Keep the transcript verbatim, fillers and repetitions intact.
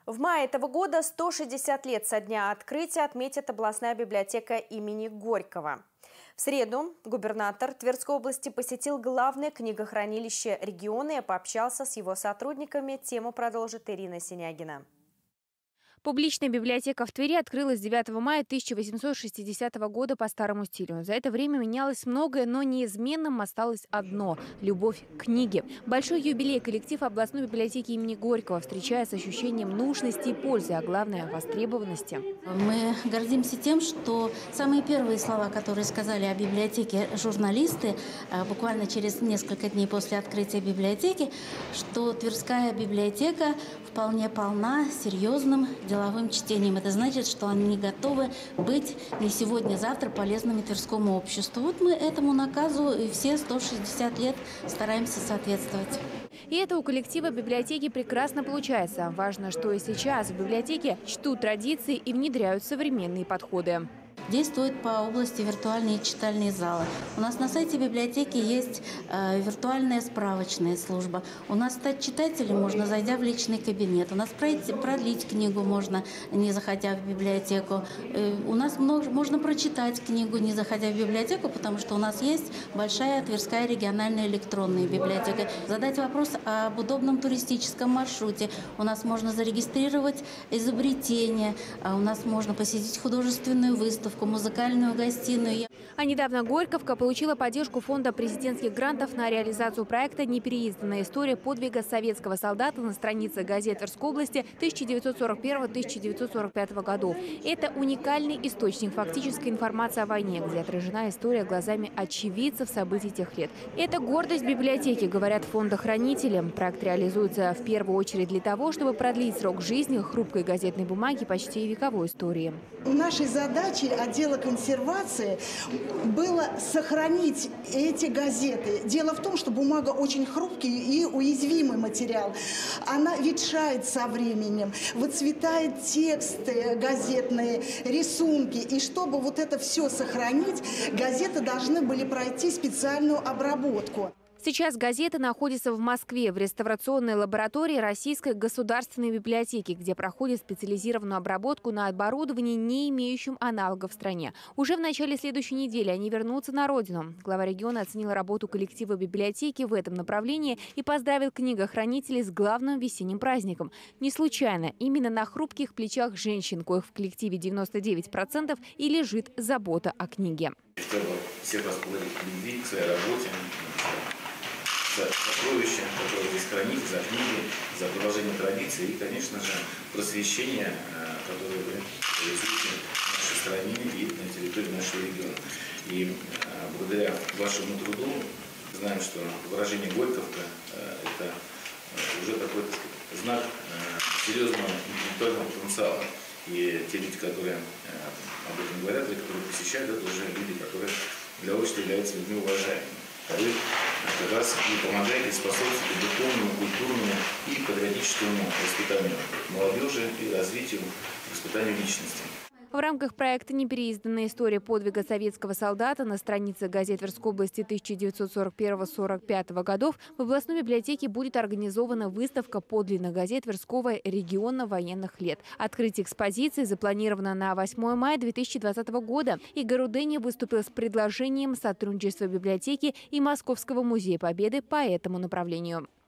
В мае этого года сто шестьдесят лет со дня открытия отметит областная библиотека имени Горького. В среду губернатор Тверской области посетил главное книгохранилище региона и пообщался с его сотрудниками. Тему продолжит Ирина Синягина. Публичная библиотека в Твери открылась девятого мая тысяча восемьсот шестидесятого года по старому стилю. За это время менялось многое, но неизменным осталось одно – любовь к книге. Большой юбилей коллектив областной библиотеки имени Горького встречает с ощущением нужности и пользы, а главное – востребованности. Мы гордимся тем, что самые первые слова, которые сказали о библиотеке журналисты, буквально через несколько дней после открытия библиотеки, что Тверская библиотека вполне полна серьезным деловым чтением. Это значит, что они готовы быть не сегодня-завтра полезными Тверскому обществу. Вот мы этому наказу и все сто шестьдесят лет стараемся соответствовать. И это у коллектива библиотеки прекрасно получается. Важно, что и сейчас в библиотеке чтут традиции и внедряют современные подходы. Действуют по области виртуальные читальные залы. У нас на сайте библиотеки есть э, виртуальная справочная служба. У нас стать читателем можно, зайдя в личный кабинет. У нас пройти, продлить книгу можно, не заходя в библиотеку. Э, у нас много, можно прочитать книгу, не заходя в библиотеку, потому что у нас есть большая Тверская региональная электронная библиотека. Задать вопрос об удобном туристическом маршруте. У нас можно зарегистрировать изобретение. У нас можно посетить художественную выставку, музыкальную гостиную. А недавно Горьковка получила поддержку фонда президентских грантов на реализацию проекта «Непереизданная история подвига советского солдата» на странице газет Тверской области тысяча девятьсот сорок первого — тысяча девятьсот сорок пятого годов. Это уникальный источник фактической информации о войне, где отражена история глазами очевидцев событий тех лет. Это гордость библиотеки, говорят фондохранители. Проект реализуется в первую очередь для того, чтобы продлить срок жизни хрупкой газетной бумаги почти вековой истории. Нашей задачей отдела консервации было сохранить эти газеты. Дело в том, что бумага очень хрупкий и уязвимый материал. Она ветшает со временем, выцветает тексты газетные, рисунки. И чтобы вот это все сохранить, газеты должны были пройти специальную обработку. Сейчас газета находится в Москве в реставрационной лаборатории Российской государственной библиотеки, где проходит специализированную обработку на оборудовании, не имеющем аналогов в стране. Уже в начале следующей недели они вернутся на родину. Глава региона оценил работу коллектива библиотеки в этом направлении и поздравил книгохранителей с главным весенним праздником. Не случайно именно на хрупких плечах женщин, коих в коллективе девяносто девять процентов, и лежит забота о книге. Чтобы всех вас благодарить любви к своей работе, за сокровища, которые здесь храните, за книги, за продолжение традиций и, конечно же, просвещение, которое вы реализуете в нашей стране и на территории нашего региона. И благодаря вашему труду знаем, что выражение «Горьковка» – это уже такой, так сказать, знак серьезного интеллектуального потенциала. И те люди, которые об этом говорят, или которые посещают, это уже люди, которые для общества являются людьми уважаемыми. А вы как раз и помогаете, способствуете духовному, культурному и патриотическому воспитанию молодежи и развитию, воспитанию личности. В рамках проекта «Непереизданная история подвига советского солдата» на странице газет Тверской области тысяча девятьсот сорок первого — сорок пятого годов в областной библиотеке будет организована выставка подлинных газет Тверского региона военных лет. Открытие экспозиции запланировано на восьмое мая две тысячи двадцатого года. Игорь Рудени выступил с предложением сотрудничества библиотеки и Московского музея Победы по этому направлению.